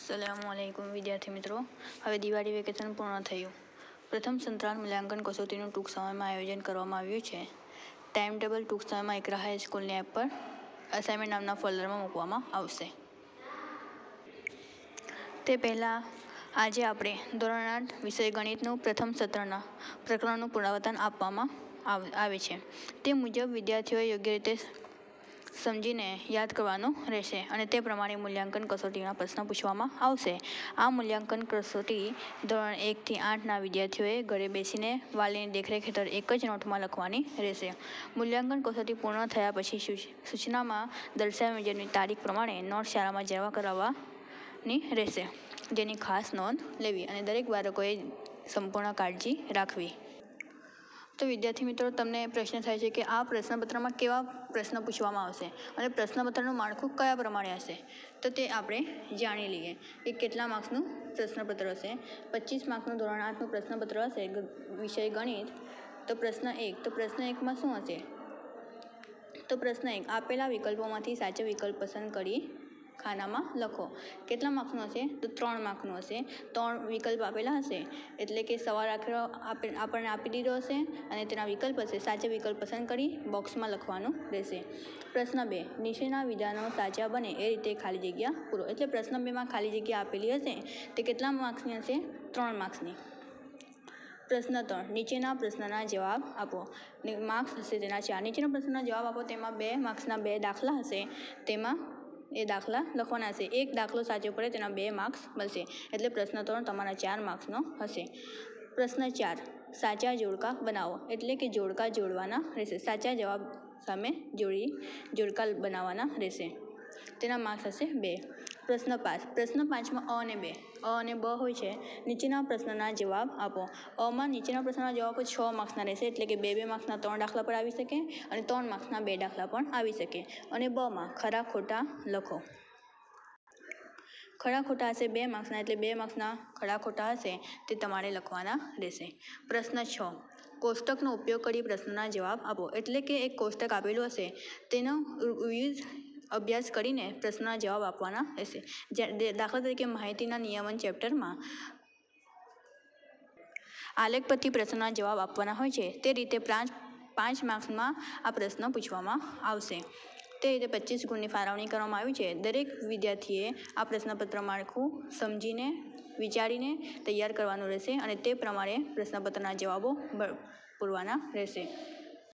સલામુઅલૈકુમ વિદ્યાર્થી મિત્રો, હવે દિવાળી વેકેશન પૂર્ણ થયું. પ્રથમ સંત્રાલ મૂલ્યાંકન કસોટીનું ટૂંક સમયમાં આયોજન કરવામાં આવ્યું છે. ટાઈમ ટેબલ ટૂંક સમયમાં ઇકરા હાઈસ્કૂલની એપ પર અસાઇનમેન્ટ નામના ફોલ્ડરમાં મૂકવામાં આવશે. તે પહેલાં આજે આપણે ધોરણ 8 વિષય ગણિતનું પ્રથમ સત્રના પ્રકરણનું પુનરાવર્તન આપવામાં આવે છે. તે મુજબ વિદ્યાર્થીઓએ યોગ્ય રીતે સમજીને યાદ કરવાનું રહેશે અને તે પ્રમાણે મૂલ્યાંકન કસોટીના પ્રશ્ન પૂછવામાં આવશે. આ મૂલ્યાંકન કસોટી ધોરણ 1 થી 8ના વિદ્યાર્થીઓએ ઘરે બેસીને વાલીની દેખરેખ હેઠળ એક જ નોટમાં લખવાની રહેશે. મૂલ્યાંકન કસોટી પૂર્ણ થયા પછી સૂચનામાં દર્શાવ્યા મુજબની તારીખ પ્રમાણે નોટ શાળામાં જમા કરાવવાની રહેશે, જેની ખાસ નોંધ લેવી અને દરેક બાળકોએ સંપૂર્ણ કાળજી રાખવી. તો વિદ્યાર્થી મિત્રો, તમને પ્રશ્ન થાય છે કે આ પ્રશ્નપત્રમાં કેવા પ્રશ્ન પૂછવામાં આવશે અને પ્રશ્નપત્રનું માળખું કયા પ્રમાણે હશે? તો તે આપણે જાણી લઈએ કે કેટલા માર્ક્સનું પ્રશ્નપત્ર હશે. 25 માર્ક્સનું ધોરણ 8નું પ્રશ્નપત્ર હશે વિષય ગણિત. તો પ્રશ્ન 1. તો પ્રશ્ન 1માં શું હશે? તો પ્રશ્ન 1, આપેલા વિકલ્પોમાંથી સાચો વિકલ્પ પસંદ કરી ખાનામાં લખો. કેટલા માર્ક્સનું હશે? તો 3 માર્ક્સનું હશે. 3 વિકલ્પ આપેલા હશે, એટલે કે સવાલ આપણને આપી દીધો હશે અને તેના વિકલ્પ હશે. સાચો વિકલ્પ પસંદ કરી બોક્સમાં લખવાનું રહેશે. પ્રશ્ન 2, નીચેના વિધાનો સાચા બને એ રીતે ખાલી જગ્યા પૂરો. એટલે પ્રશ્ન 2માં ખાલી જગ્યા આપેલી હશે તે કેટલા માર્ક્સની હશે? 3 માર્ક્સની. પ્રશ્ન 3, નીચેના પ્રશ્નના જવાબ આપો. માર્ક્સ હશે તેના 4. નીચેના પ્રશ્નના જવાબ આપો તેમાં 2 માર્ક્સના 2 દાખલા હશે, તેમાં એ દાખલા લખવાના હશે. એક દાખલો સાચો પડે તેના 2 માર્ક્સ મળશે. એટલે પ્રશ્ન 3 તમારા 4 માર્ક્સનો હશે. પ્રશ્ન 4, સાચા જોડકા બનાવો. એટલે કે જોડકા જોડવાના રહેશે. સાચા જવાબ સામે જોડકા બનાવવાના રહેશે. તેના માર્ક્સ હશે 2. પ્રશ્ન 5, પ્રશ્ન 5માં અ અને બ હોય છે. નીચેના પ્રશ્નના જવાબ આપો. અમાં નીચેના પ્રશ્નના જવાબ 6 માર્ક્સના રહેશે, એટલે કે 2 માર્ક્સના 3 દાખલા પણ આવી શકે અને 3 માર્ક્સના 2 દાખલા પણ આવી શકે. અને બમાં ખરા ખોટા લખો. ખરા ખોટા હશે 2 માર્ક્સના, એટલે 2 માર્ક્સના ખરા ખોટા હશે તે તમારે લખવાના રહેશે. પ્રશ્ન 6, કોષ્ટકનો ઉપયોગ કરી પ્રશ્નના જવાબ આપો. એટલે કે એક કોષ્ટક આપેલું હશે, તેનો વિવિધ અભ્યાસ કરીને પ્રશ્નના જવાબ આપવાના રહેશે. દાખલા તરીકે માહિતીના નિયમન ચેપ્ટરમાં આલેખ પરથી પ્રશ્નના જવાબ આપવાના હોય છે, તે રીતે 5 માર્ક્સમાં આ પ્રશ્ન પૂછવામાં આવશે. તે રીતે 25 ગુણની ફાળવણી કરવામાં આવી છે. દરેક વિદ્યાર્થીએ આ પ્રશ્નપત્ર માળખું સમજીને વિચારીને તૈયાર કરવાનું રહેશે અને તે પ્રમાણે પ્રશ્નપત્રના જવાબો પૂરવાના રહેશે.